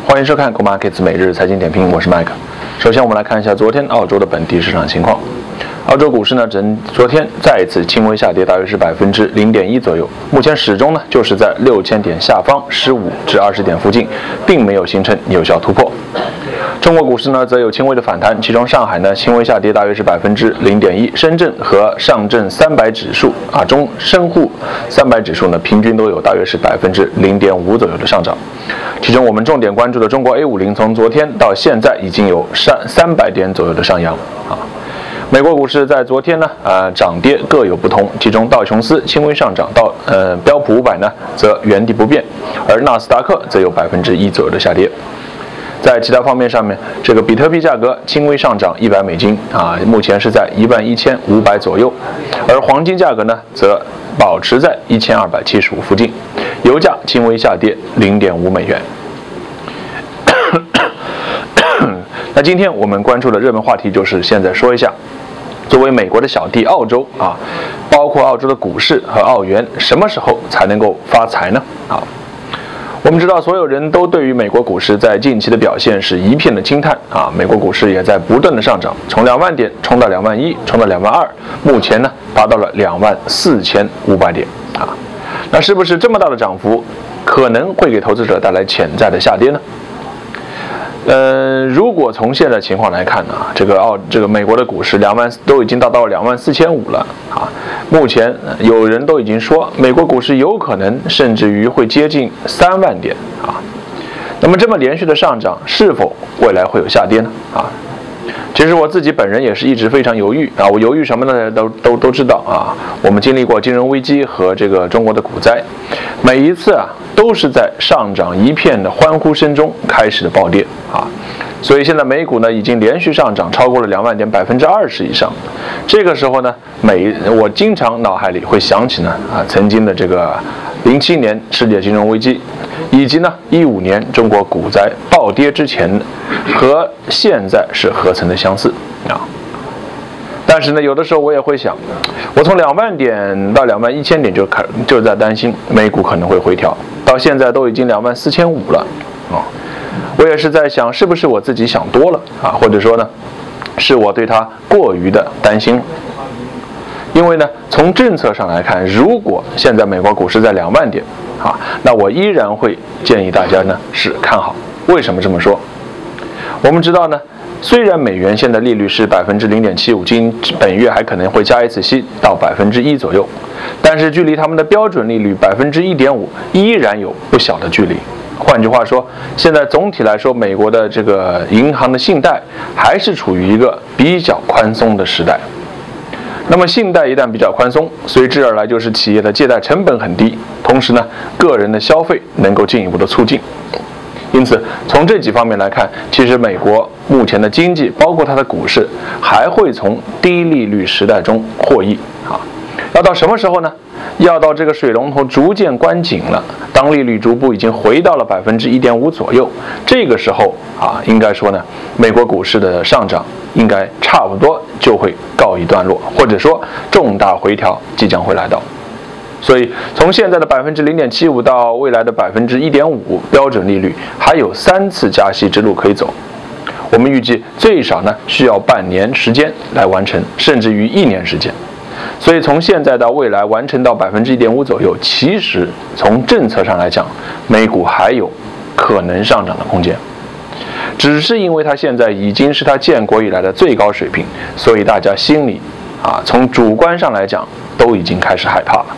欢迎收看 Go Markets 每日财经点评，我是 Mike。首先，我们来看一下昨天澳洲的本地市场情况。澳洲股市呢，昨天再一次轻微下跌，大约是0.1%左右。目前始终呢就是在6000点下方15至20点附近，并没有形成有效突破。中国股市呢则有轻微的反弹，其中上海呢轻微下跌，大约是0.1%。深圳和上证300指数深沪300指数呢平均都有大约是0.5%左右的上涨。其中我们重点关注的中国 A50，从昨天到现在已经有300点左右的上扬美国股市在昨天呢，涨跌各有不同，其中道琼斯轻微上涨，标普500呢则原地不变，而纳斯达克则有1%左右的下跌。在其他方面上面，这个比特币价格轻微上涨$100目前是在11500左右，而黄金价格呢则保持在1275附近，油价轻微下跌$0.5。那今天我们关注的热门话题就是现在说一下，作为美国的小弟澳洲包括澳洲的股市和澳元什么时候才能够发财呢？我们知道所有人都对于美国股市在近期的表现是一片的惊叹美国股市也在不断的上涨，从2万点冲到21000，冲到22000，目前呢达到了24500点那是不是这么大的涨幅可能会给投资者带来潜在的下跌呢？如果从现在情况来看呢，这个美国的股市都已经达到了24500了目前有人都已经说美国股市有可能甚至于会接近3万点那么这么连续的上涨，是否未来会有下跌呢？其实我自己本人也是一直非常犹豫我犹豫什么呢？都知道我们经历过金融危机和这个中国的股灾，每一次都是在上涨一片的欢呼声中开始的暴跌所以现在美股呢已经连续上涨超过了2万点，20%以上。这个时候呢，我经常脑海里会想起呢曾经的这个07年世界金融危机，以及呢15年中国股灾暴跌之前，和现在是何曾的相似但是呢，有的时候我也会想，我从2万点到21000点就在担心美股可能会回调，到现在都已经24500了我也是在想，是不是我自己想多了或者说呢，是我对它过于的担心。因为呢，从政策上来看，如果现在美国股市在2万点那我依然会建议大家呢是看好。为什么这么说？我们知道呢，虽然美元现在利率是0.75%，今本月还可能会加一次息到1%左右，但是距离他们的标准利率1.5%依然有不小的距离。换句话说，现在总体来说，美国的这个银行的信贷还是处于一个比较宽松的时代。那么信贷一旦比较宽松，随之而来就是企业的借贷成本很低，同时呢，个人的消费能够进一步的促进。因此，从这几方面来看，其实美国目前的经济，包括它的股市，还会从低利率时代中获益要到什么时候呢？要到这个水龙头逐渐关紧了，当利率逐步已经回到了1.5%左右，这个时候应该说呢，美国股市的上涨应该差不多就会告一段落，或者说重大回调即将会来到。所以从现在的0.75%到未来的1.5%标准利率，还有3次加息之路可以走。我们预计最少呢需要半年时间来完成，甚至于1年时间。所以从现在到未来完成到1.5%左右，其实从政策上来讲，美股还有可能上涨的空间。只是因为它现在已经是它建国以来的最高水平，所以大家心里从主观上来讲都已经开始害怕了。